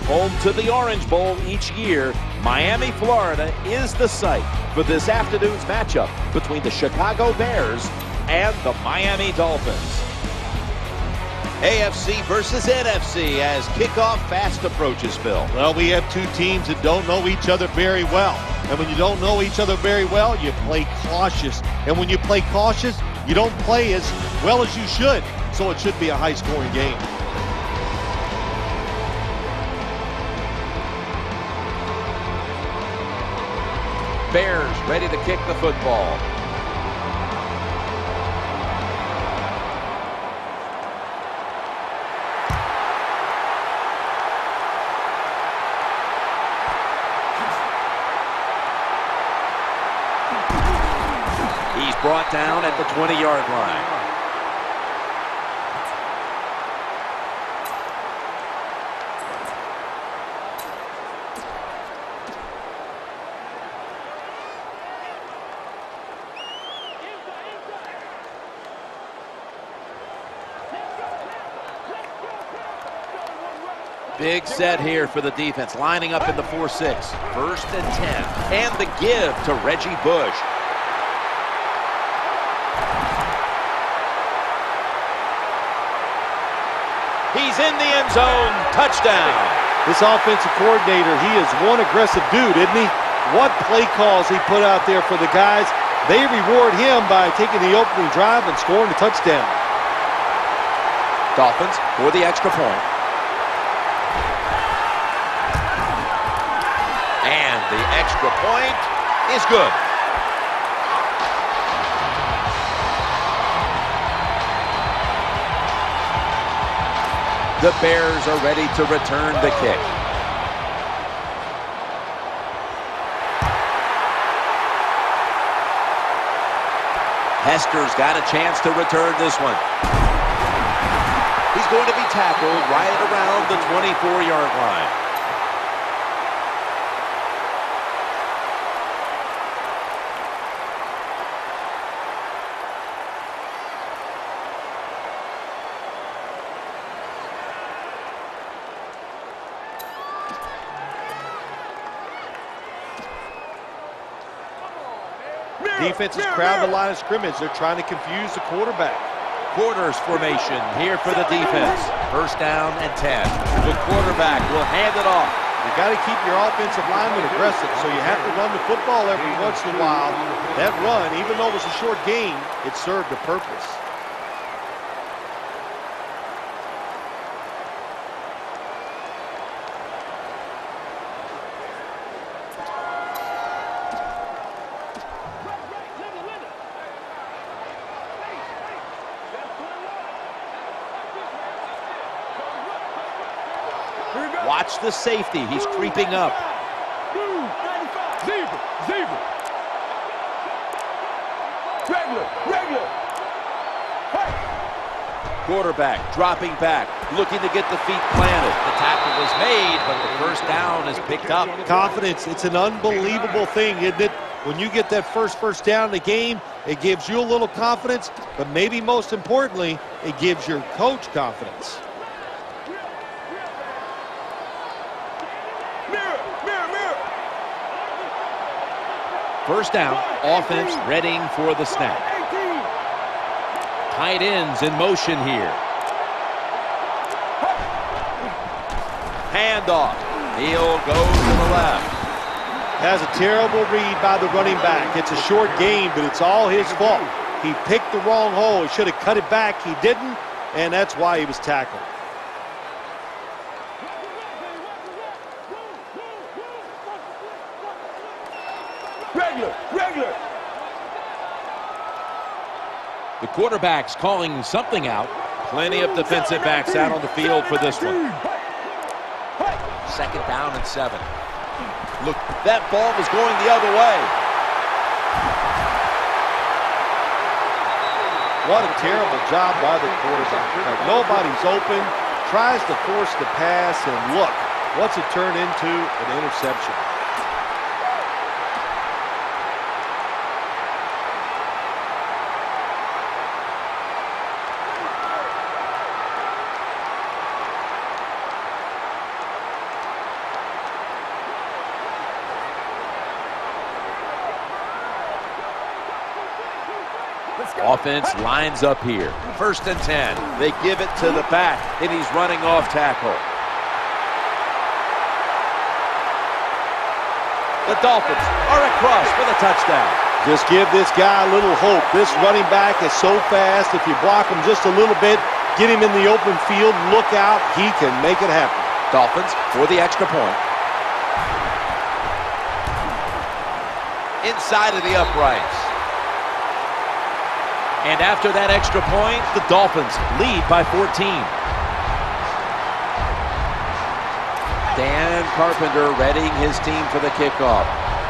Home to the Orange Bowl each year, Miami, Florida is the site for this afternoon's matchup between the Chicago Bears and the Miami Dolphins. AFC versus NFC as kickoff fast approaches, Phil. Well, we have two teams that don't know each other very well. And when you don't know each other very well, you play cautious. And when you play cautious, you don't play as well as you should. So it should be a high-scoring game. Bears ready to kick the football. He's brought down at the 20-yard line. Big set here for the defense, lining up in the 4-6. 1st and 10. And the give to Reggie Bush. He's in the end zone. Touchdown. This offensive coordinator, he is one aggressive dude, isn't he? What play calls he put out there for the guys. They reward him by taking the opening drive and scoring a touchdown. Dolphins for the extra point. And the extra point is good. The Bears are ready to return the kick. Hester's got a chance to return this one. He's going to be tackled right around the 24-yard line. Defense has crowded the line of scrimmage. They're trying to confuse the quarterback. Quarters formation here for the defense. 1st down and 10. The quarterback will hand it off. You got to keep your offensive lineman aggressive, so you have to run the football every once in a while. That run, even though it was a short game, it served a purpose. Watch the safety. He's creeping up. Quarterback dropping back, looking to get the feet planted. The tackle was made, but the 1st down is picked up. Confidence, it's an unbelievable thing, isn't it? When you get that first down in the game, it gives you a little confidence, but maybe most importantly, it gives your coach confidence. First down, offense readying for the snap. Tight ends in motion here. Handoff. He'll go to the left. Has a terrible read by the running back. It's a short game, but it's all his fault. He picked the wrong hole. He should have cut it back. He didn't, and that's why he was tackled. Regular. The quarterback's calling something out. Plenty of defensive backs out on the field for this one. 2nd down and 7. Look, that ball was going the other way. What a terrible job by the quarterback. Like, nobody's open, tries to force the pass, and look, what's it turned into? An interception. Offense lines up here. 1st and 10. They give it to the back, and he's running off tackle. The Dolphins are across for the touchdown. Just give this guy a little hope. This running back is so fast. If you block him just a little bit, get him in the open field, look out, he can make it happen. Dolphins for the extra point. Inside of the uprights. And after that extra point, the Dolphins lead by 14. Dan Carpenter readying his team for the kickoff.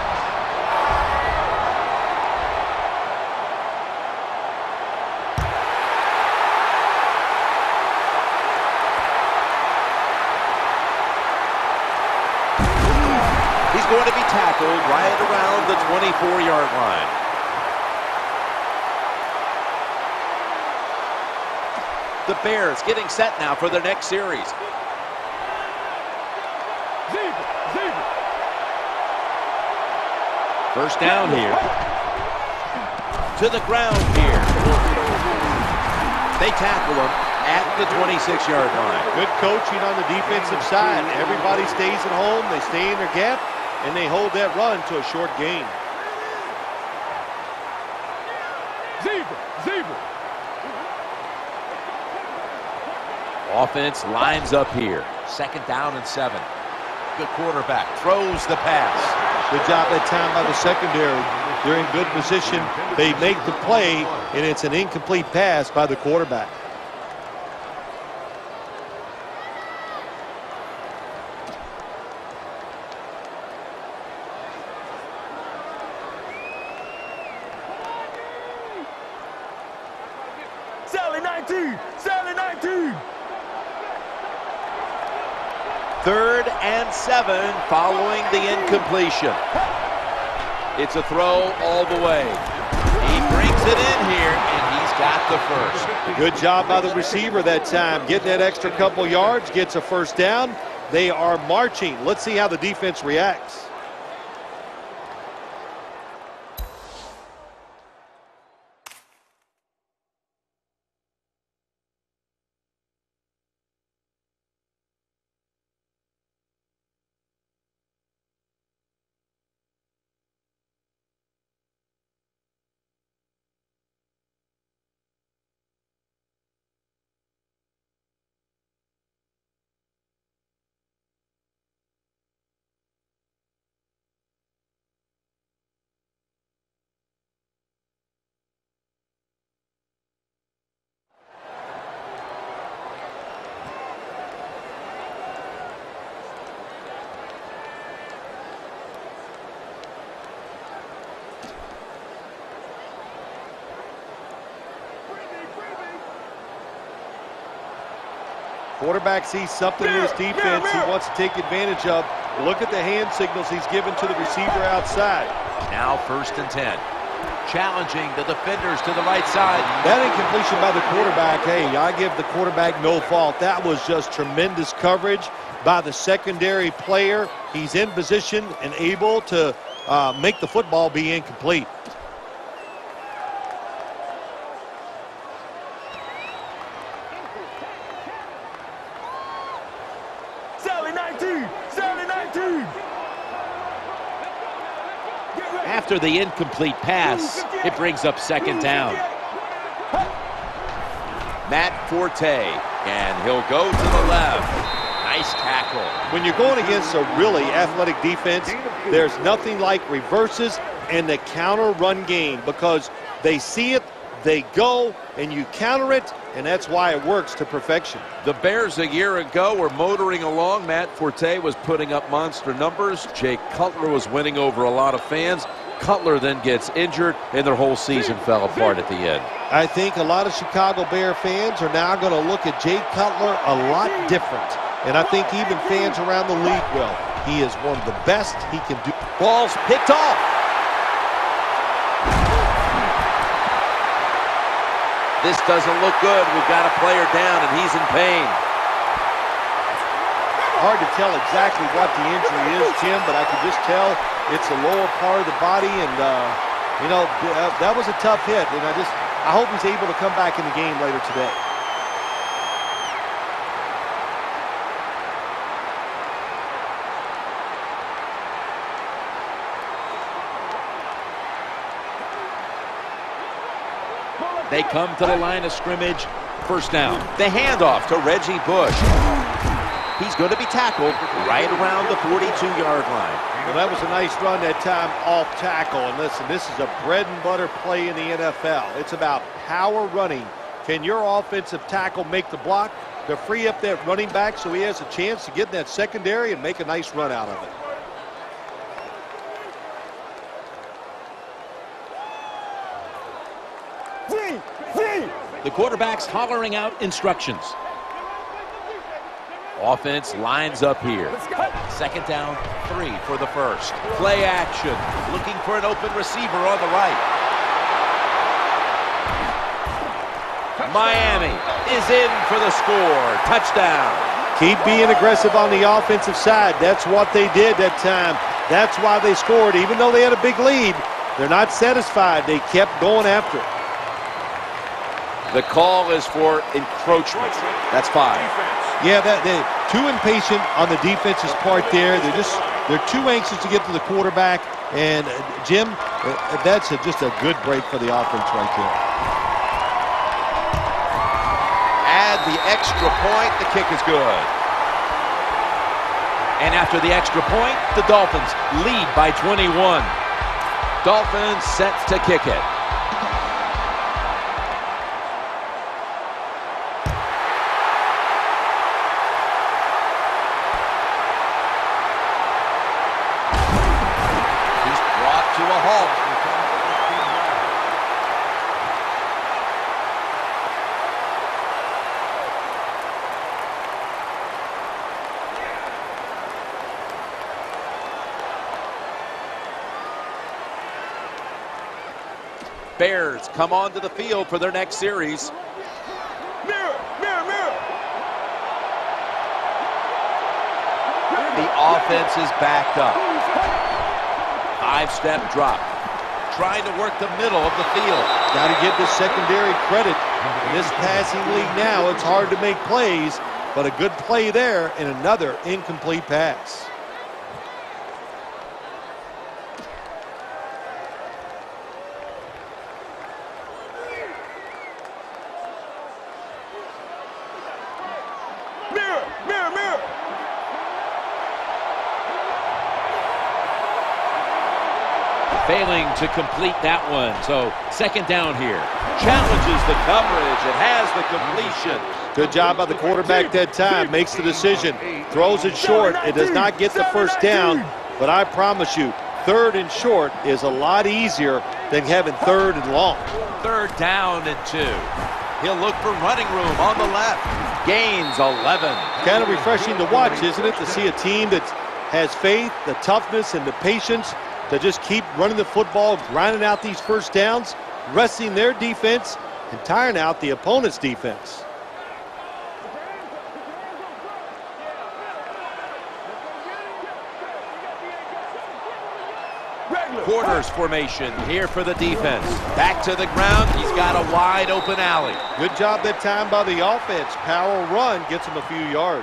He's going to be tackled right around the 24-yard line. The Bears getting set now for their next series. First down here. To the ground here. They tackle him at the 26-yard line. Good coaching on the defensive side. Everybody stays at home. They stay in their gap, and they hold that run to a short gain. Offense lines up here. 2nd down and 7. The quarterback throws the pass. Good job that time by the secondary. They're in good position. They make the play, and it's an incomplete pass by the quarterback. Sally 19! Sally 19! 3rd and 7 following the incompletion. It's a throw all the way. He brings it in here, and he's got the first. Good job by the receiver that time. Getting that extra couple yards, gets a first down. They are marching. Let's see how the defense reacts. Quarterback sees something in his defense he wants to take advantage of. Look at the hand signals he's given to the receiver outside. Now 1st and 10. Challenging the defenders to the right side. That incompletion by the quarterback, hey, I give the quarterback no fault. That was just tremendous coverage by the secondary player. He's in position and able to make the football be incomplete. After the incomplete pass, it brings up 2nd down. Matt Forte, and he'll go to the left. Nice tackle. When you're going against a really athletic defense, there's nothing like reverses and the counter run game, because they see it, they go, and you counter it, and that's why it works to perfection. The Bears a year ago were motoring along. Matt Forte was putting up monster numbers. Jake Cutler was winning over a lot of fans. Cutler then gets injured, and their whole season fell apart at the end. I think a lot of Chicago Bear fans are now going to look at Jake Cutler a lot different. And I think even fans around the league will. He is one of the best he can do. Ball's picked off. This doesn't look good. We've got a player down, and he's in pain. Hard to tell exactly what the injury is, Jim, but I can just tell it's the lower part of the body, and you know, that was a tough hit. And I hope he's able to come back in the game later today. They come to the line of scrimmage. First down. The handoff to Reggie Bush. He's going to be tackled right around the 42-yard line. Well, that was a nice run that time off tackle. And listen, this is a bread and butter play in the NFL. It's about power running. Can your offensive tackle make the block to free up that running back so he has a chance to get in that secondary and make a nice run out of it? The quarterback's hollering out instructions. Offense lines up here. Second down, 3 for the first. Play action. Looking for an open receiver on the right. Miami is in for the score. Touchdown. Keep being aggressive on the offensive side. That's what they did that time. That's why they scored. Even though they had a big lead, they're not satisfied. They kept going after it. The call is for encroachment. That's 5. Yeah, they're too impatient on the defense's part there. They're too anxious to get to the quarterback. And Jim, that's just a good break for the offense right there. Add the extra point. The kick is good. And after the extra point, the Dolphins lead by 21. Dolphins set to kick it. Bears come onto the field for their next series. Mirror, mirror, mirror. The offense is backed up. 5-step drop. Trying to work the middle of the field. Got to give the secondary credit. In this passing league now, it's hard to make plays, but a good play there and another incomplete pass. Failing to complete that one. So second down here. Challenges the coverage. It has the completion. Good job by the quarterback that time. Makes the decision. Throws it short. It does not get the first down. But I promise you, 3rd and short is a lot easier than having 3rd and long. 3rd down and 2. He'll look for running room on the left. Gains 11. Kind of refreshing to watch, isn't it? To see a team that has faith, the toughness, and the patience to just keep running the football, grinding out these first downs, resting their defense, and tiring out the opponent's defense. Quarters formation here for the defense. Back to the ground. He's got a wide open alley. Good job that time by the offense. Power run gets him a few yards.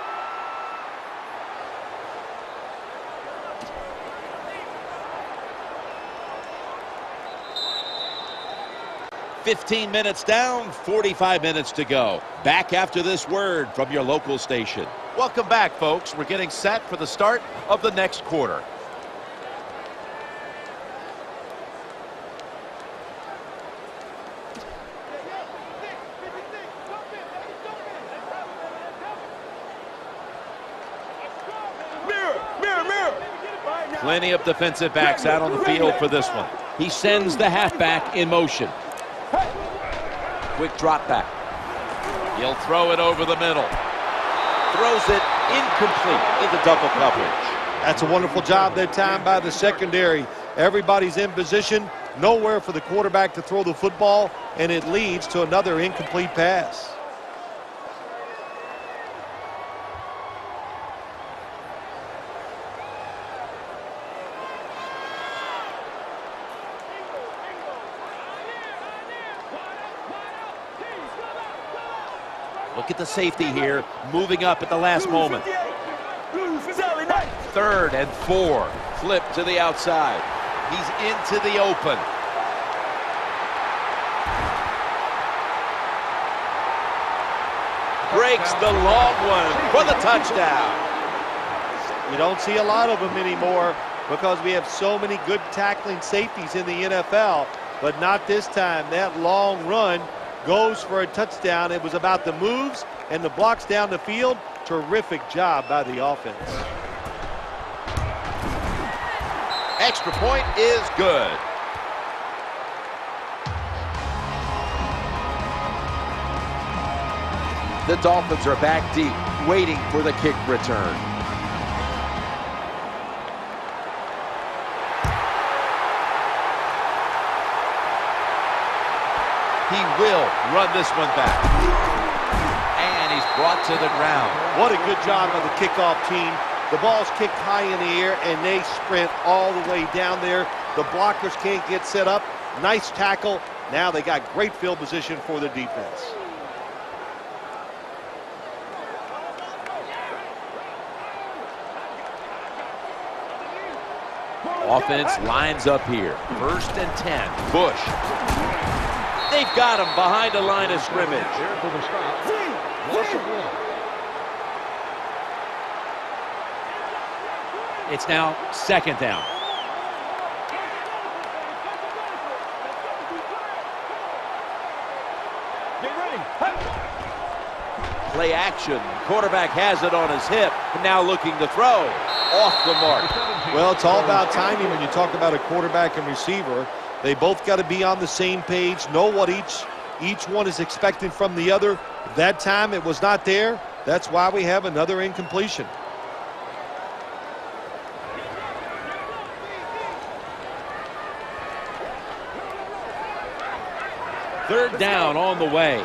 $15 minutes down, 45 minutes to go. Back after this word from your local station. Welcome back, folks. We're getting set for the start of the next quarter. Plenty of defensive backs out on the field for this one. He sends the halfback in motion. Quick drop back. He'll throw it over the middle. Throws it incomplete into double coverage. That's a wonderful job that time by the secondary. Everybody's in position. Nowhere for the quarterback to throw the football, and it leads to another incomplete pass. Look at the safety here, moving up at the last moment. 3rd and 4. Flip to the outside. He's into the open. Breaks the long one for the touchdown. You don't see a lot of them anymore because we have so many good tackling safeties in the NFL, but not this time. That long run goes for a touchdown. It was about the moves and the blocks down the field. Terrific job by the offense. Extra point is good. The Dolphins are back deep, waiting for the kick return. He will run this one back. And he's brought to the ground. What a good job by the kickoff team. The ball's kicked high in the air, and they sprint all the way down there. The blockers can't get set up. Nice tackle. Now they got great field position for the defense. Offense lines up here. 1st and 10. Bush. They've got him behind the line of scrimmage. It's now 2nd down. Play action. Quarterback has it on his hip. And now looking to throw. Off the mark. Well, it's all about timing when you talk about a quarterback and receiver. They both got to be on the same page, know what each one is expecting from the other. That time it was not there. That's why we have another incompletion. Third down on the way.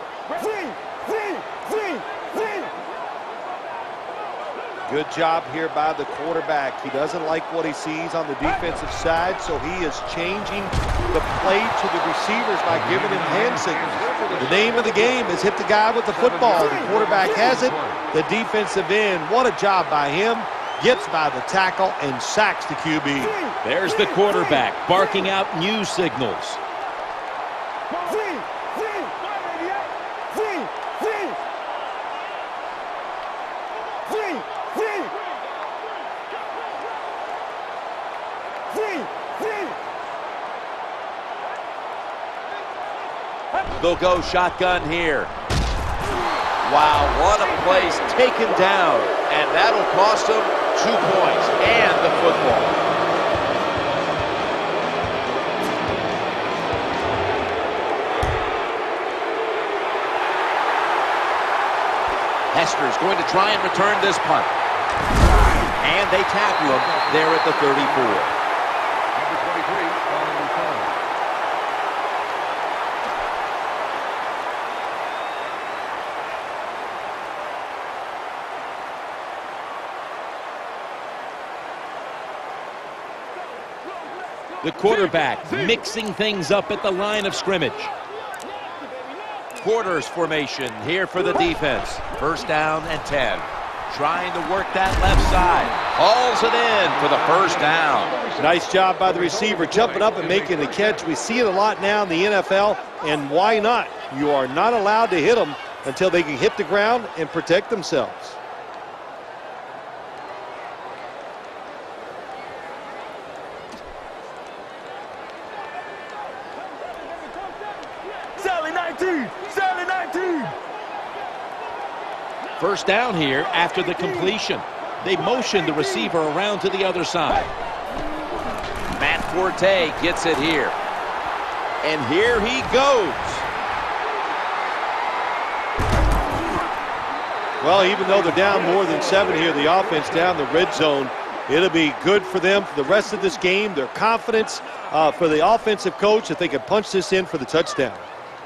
Good job here by the quarterback. He doesn't like what he sees on the defensive side, so he is changing the play to the receivers by giving him hand signals. The name of the game is hit the guy with the football. The quarterback has it. The defensive end, what a job by him. Gets by the tackle and sacks the QB. There's the quarterback barking out new signals. They'll go shotgun here. Wow, what a place, taken down. And that'll cost them 2 points and the football. Hester's going to try and return this punt. And they tackle him there at the 34. The quarterback mixing things up at the line of scrimmage. Quarters formation here for the defense. 1st down and 10. Trying to work that left side. Hauls it in for the 1st down. Nice job by the receiver jumping up and making the catch. We see it a lot now in the NFL, and why not? You are not allowed to hit them until they can hit the ground and protect themselves. Sally 19. 1st down here after the completion. They motion the receiver around to the other side. Matt Forte gets it here. And here he goes. Well, even though they're down more than 7 here, the offense down the red zone, it'll be good for them for the rest of this game. Their confidence for the offensive coach that they can punch this in for the touchdown.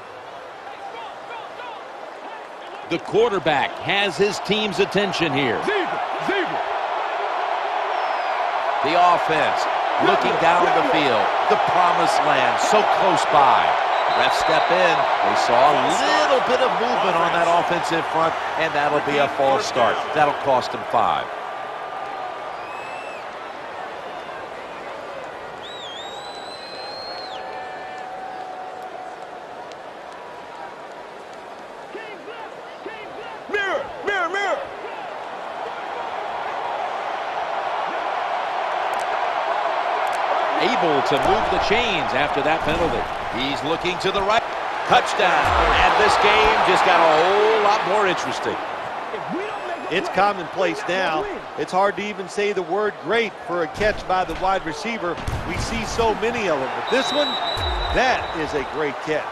The quarterback has his team's attention here. The offense looking down the field. The promised land so close by. Refs step in. They saw a little bit of movement on that offensive front, and that'll be a false start. That'll cost them 5. Mirror, mirror, mirror. Able to move the chains after that penalty. He's looking to the right. Touchdown. And this game just got a whole lot more interesting. It's commonplace now. It's hard to even say the word great for a catch by the wide receiver. We see so many of them. But this one, that is a great catch.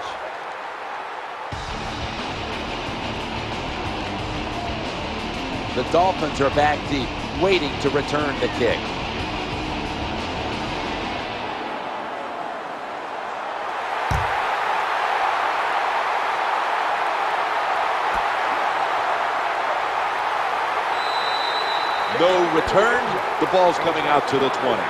The Dolphins are back deep, waiting to return the kick. No return. The ball's coming out to the 20.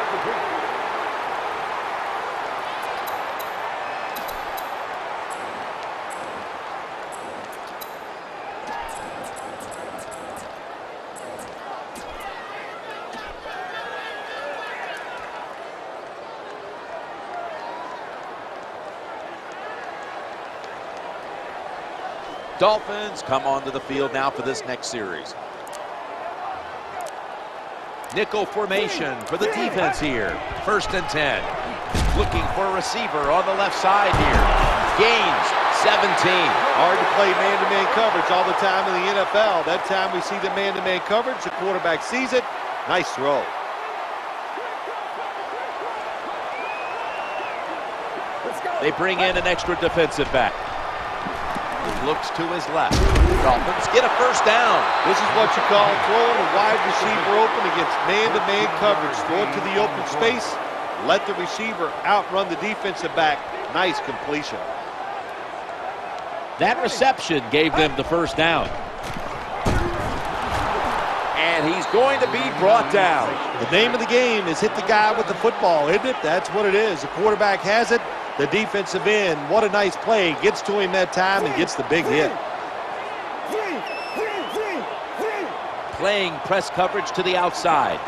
Dolphins come onto the field now for this next series. Nickel formation for the defense here. 1st and 10. Looking for a receiver on the left side here. Gains 17. Hard to play man-to-man coverage all the time in the NFL. That time we see the man-to-man coverage. The quarterback sees it. Nice throw. They bring in an extra defensive back. He looks to his left. Dolphins get a 1st down. This is what you call throwing a wide receiver open against man-to-man coverage. Throw it to the open space. Let the receiver outrun the defensive back. Nice completion. That reception gave them the 1st down. And he's going to be brought down. The name of the game is hit the guy with the football, isn't it? That's what it is. The quarterback has it. The defensive end, what a nice play. Gets to him that time and gets the big hit. Playing press coverage to the outside.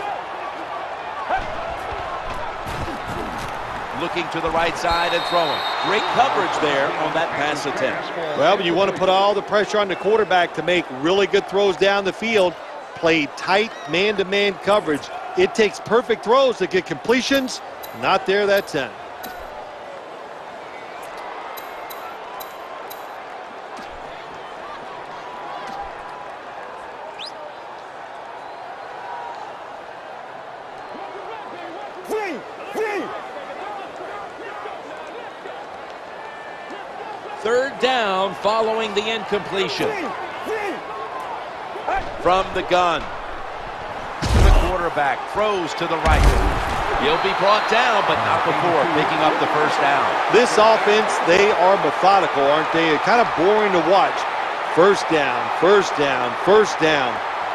Looking to the right side and throwing. Great coverage there on that pass attempt. Well, but you want to put all the pressure on the quarterback to make really good throws down the field. Play tight man-to-man coverage. It takes perfect throws to get completions. Not there that time. Third down following the incompletion. From the gun. The quarterback throws to the right. He'll be brought down, but not before picking up the 1st down. This offense, they are methodical, aren't they? Kind of boring to watch. 1st down, 1st down, 1st down.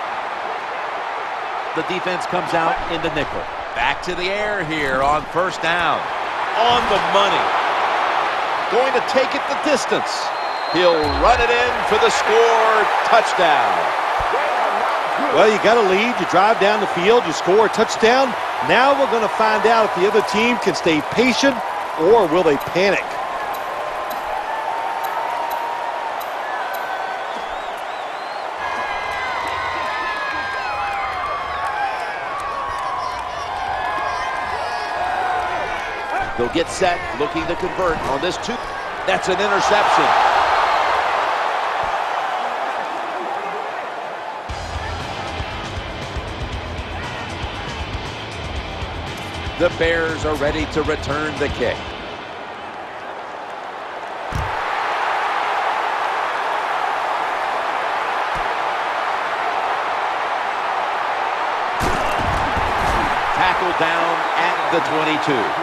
The defense comes out in the nickel. Back to the air here on 1st down. On the money. Going to take it the distance. He'll run it in for the score. Touchdown. Well, you got a lead. You drive down the field. You score a touchdown. Now we're going to find out if the other team can stay patient or will they panic. They'll get set, looking to convert on this 2. That's an interception. The Bears are ready to return the kick. Tackled down at the 22.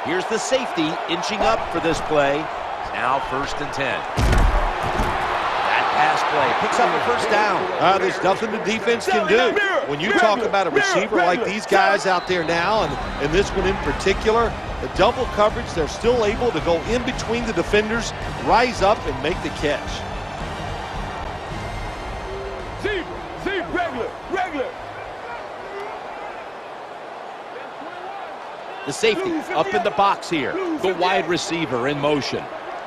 Here's the safety inching up for this play. Now 1st and 10. That pass play picks up a first down. There's nothing the defense can do. When you talk about a receiver like these guys out there now, and this one in particular, the double coverage, they're still able to go in between the defenders, rise up, and make the catch. Regular. The safety up in the box here. The wide receiver in motion.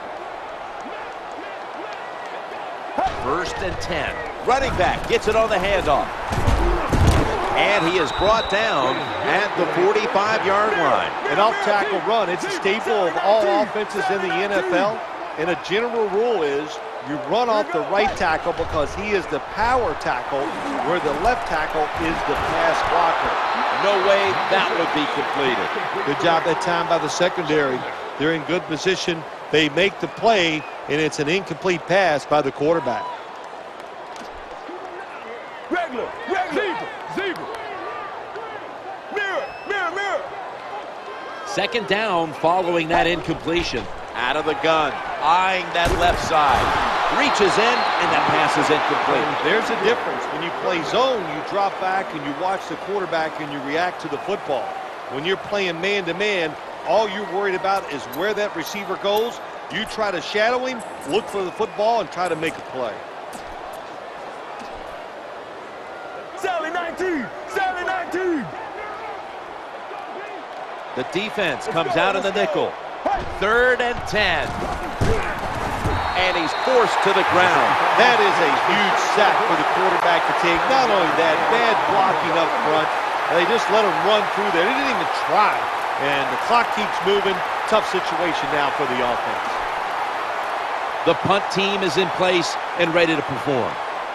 1st and 10. Running back gets it on the handoff. And he is brought down at the 45-yard line. An off-tackle run, it's a staple of all offenses in the NFL. And a general rule is you run off the right tackle because he is the power tackle, where the left tackle is the pass blocker. No way that would be completed. Good job that time by the secondary. They're in good position. They make the play, and it's an incomplete pass by the quarterback. Regular. Zebra. Mirror. 2nd down following that incompletion. Out of the gun, eyeing that left side. Reaches in, and that pass is incomplete. There's a difference. When you play zone, you drop back and you watch the quarterback and you react to the football. When you're playing man-to-man, all you're worried about is where that receiver goes. You try to shadow him, look for the football, and try to make a play. Sally 19. The defense comes out in the nickel. 3rd and 10. And he's forced to the ground. That is a huge sack for the quarterback to take. Not only that, bad blocking up front. They just let him run through there. They didn't even try. And the clock keeps moving. Tough situation now for the offense. The punt team is in place and ready to perform.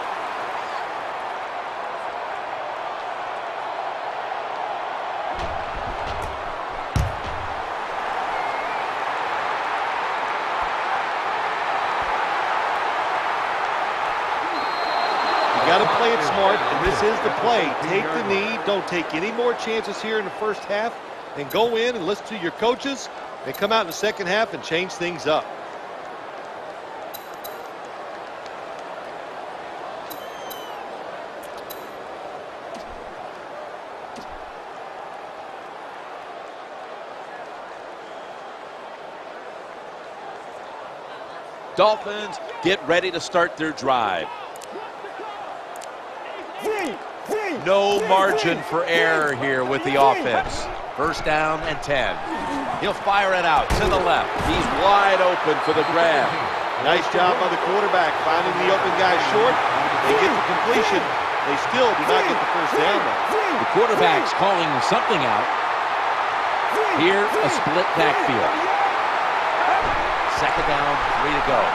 Got to play it smart, and this is the play. Take the knee. Don't take any more chances here in the first half, and go in and listen to your coaches and come out in the second half and change things up. Dolphins get ready to start their drive. No margin for error here with the offense. 1st down and 10. He'll fire it out to the left. He's wide open for the grab. Nice job by the quarterback finding the open guy short. They get the completion. They still do not get the first down, though. The quarterback's calling something out. Here, a split backfield. 2nd down, 3 to go.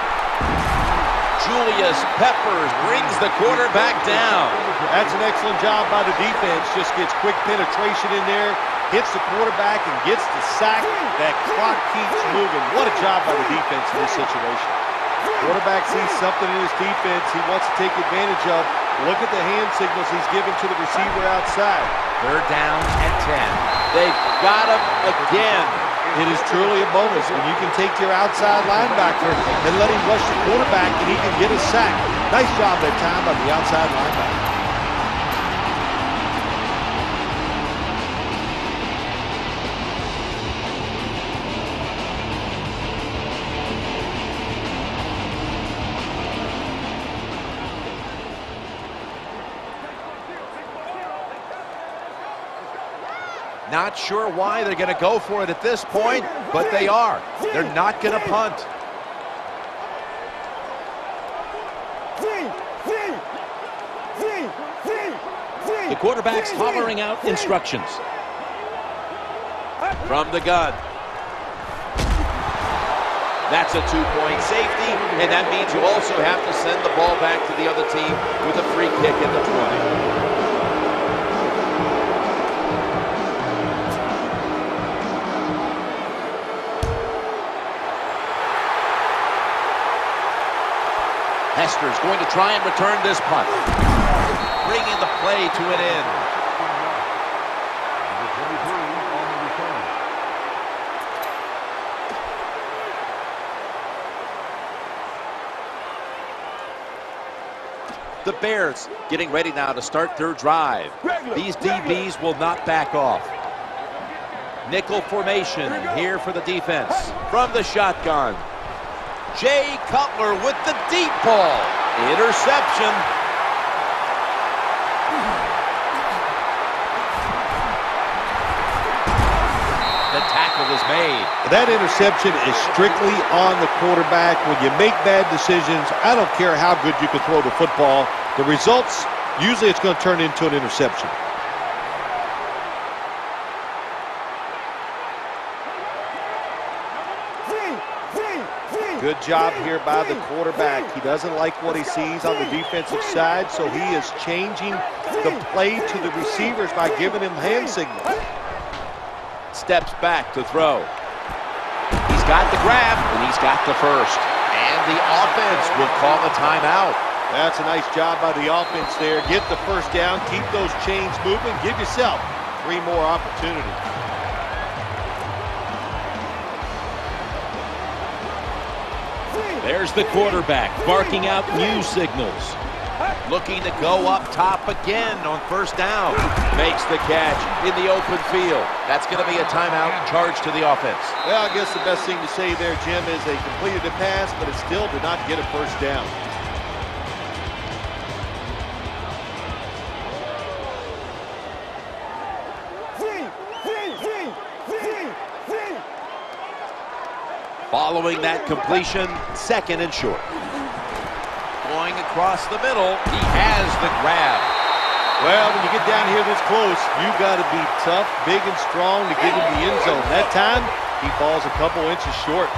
Julius Peppers brings the quarterback down. That's an excellent job by the defense. Just gets quick penetration in there, hits the quarterback, and gets the sack. That clock keeps moving. What a job by the defense in this situation. Quarterback sees something in his defense he wants to take advantage of. Look at the hand signals he's giving to the receiver outside. 3rd down and 10. They've got him again. It is truly a bonus when you can take your outside linebacker and let him rush the quarterback and he can get a sack. Nice job that time by the outside linebacker. Not sure why they're going to go for it at this point, but they are. They're not going to punt. The quarterback's hollering out instructions. From the gun. That's a 2-point safety, and that means you also have to send the ball back to the other team with a free kick at the 20. Hester's going to try and return this punt, bringing the play to an end. The Bears getting ready now to start their drive. These DBs will not back off. Nickel formation here for the defense. From the shotgun, Jay Cutler with the deep ball. Interception. The tackle is made. That interception is strictly on the quarterback. When you make bad decisions, I don't care how good you can throw the football. The results, usually it's going to turn into an interception. Good job here by the quarterback. He doesn't like what he sees on the defensive side, so he is changing the play to the receivers by giving him hand signals. Steps back to throw. He's got the grab, and he's got the first. And the offense will call a timeout. That's a nice job by the offense there. Get the first down, keep those chains moving, give yourself 3 more opportunities. There's the quarterback barking out new signals. Looking to go up top again on first down. Makes the catch in the open field. That's going to be a timeout charge to the offense. Well, I guess the best thing to say there, Jim, is they completed the pass, but it still did not get a first down. Following that completion, 2nd and short. Going across the middle, he has the grab. Well, when you get down here this close, you've got to be tough, big and strong to get in the end zone. That time, he falls a couple inches short.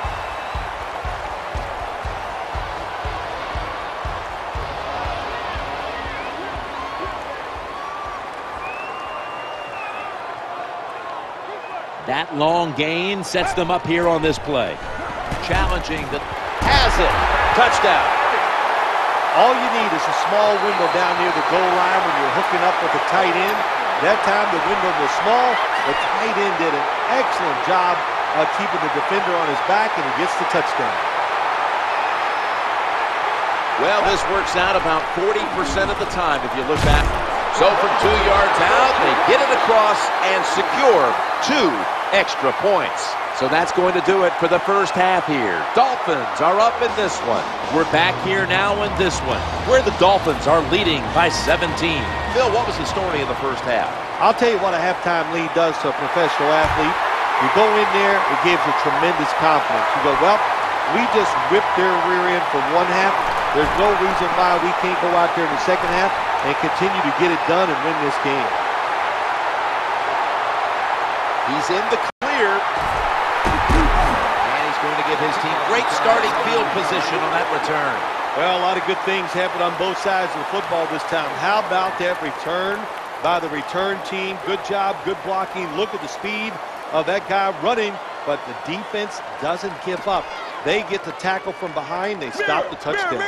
That long gain sets them up here on this play. Challenging, has it. Touchdown. All you need is a small window down near the goal line when you're hooking up with a tight end. That time the window was small. The tight end did an excellent job of keeping the defender on his back, and he gets the touchdown. Well, this works out about 40% of the time if you look back. So from 2 yards out, they get it across and secure 2 extra points. So that's going to do it for the first half here. Dolphins are up in this one. We're back here now in this one, where the Dolphins are leading by 17. Phil, what was the story in the first half? I'll tell you what a halftime lead does to a professional athlete. You go in there, it gives you tremendous confidence. You go, well, we just whipped their rear end for 1 half. There's no reason why we can't go out there in the second half and continue to get it done and win this game. He's in the clear. And he's going to give his team great starting field position on that return. Well, a lot of good things happened on both sides of the football this time. How about that return by the return team? Good job, good blocking. Look at the speed of that guy running, but the defense doesn't give up. They get the tackle from behind. They stop the touchdown.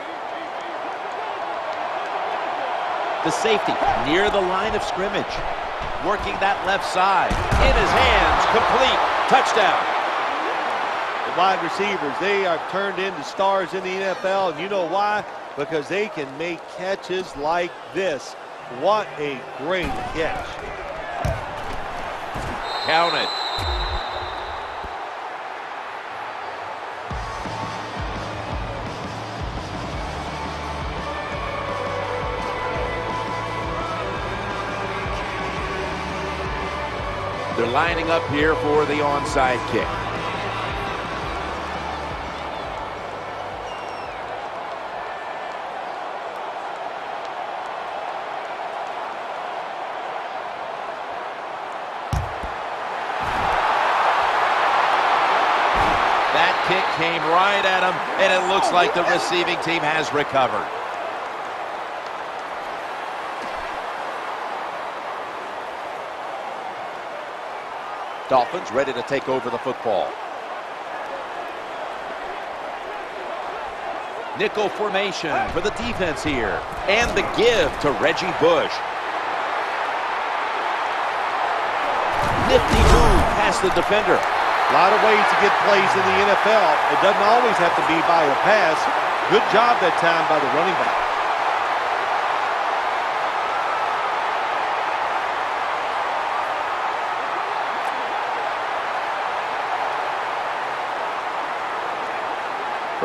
The safety near the line of scrimmage. Working that left side. In his hands. Complete. Touchdown. The wide receivers, they are turned into stars in the NFL, and you know why? Because they can make catches like this. What a great catch. Count it. They're lining up here for the onside kick. That kick came right at him, and it looks like the receiving team has recovered. Dolphins ready to take over the football. Nickel formation for the defense here. And the give to Reggie Bush. Nifty move past the defender. A lot of ways to get plays in the NFL. It doesn't always have to be by a pass. Good job that time by the running back.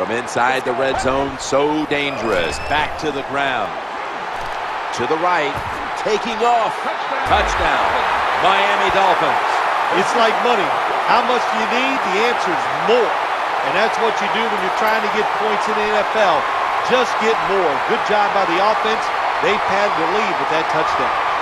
From inside the red zone, so dangerous. Back to the ground. To the right, taking off. Touchdown, Miami Dolphins. It's like money. How much do you need? The answer is more. And that's what you do when you're trying to get points in the NFL. Just get more. Good job by the offense. They padded the lead with that touchdown.